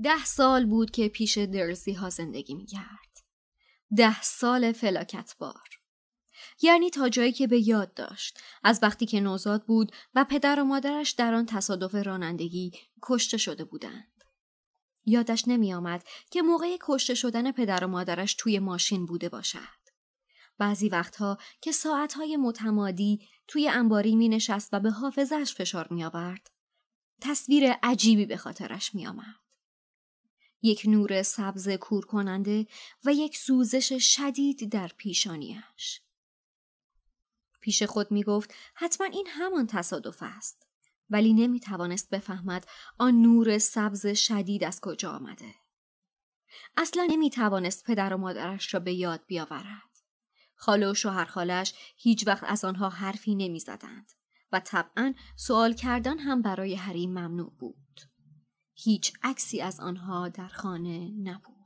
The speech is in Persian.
10 سال بود که پیش درزی ها زندگی می کرد. 10 سال فلاکتبار. یعنی تا جایی که به یاد داشت، از وقتی که نوزاد بود و پدر و مادرش در آن تصادف رانندگی کشته شده بودند. یادش نمی آمد که موقع کشته شدن پدر و مادرش توی ماشین بوده باشد. بعضی وقتها که ساعتهای متمادی توی انباری می نشست و به حافظه‌اش فشار می آورد، تصویر عجیبی به خاطرش می آمد. یک نور سبز کور کننده و یک سوزش شدید در پیشانیش. پیش خود می گفت حتما این همان تصادف است، ولی نمی توانست بفهمد آن نور سبز شدید از کجا آمده. اصلا نمی توانست پدر و مادرش را به یاد بیاورد. خاله و شوهر خالش هیچ وقت از آنها حرفی نمی زدند و طبعا سوال کردن هم برای حریم ممنوع بود. هیچ عکسی از آنها در خانه نبود.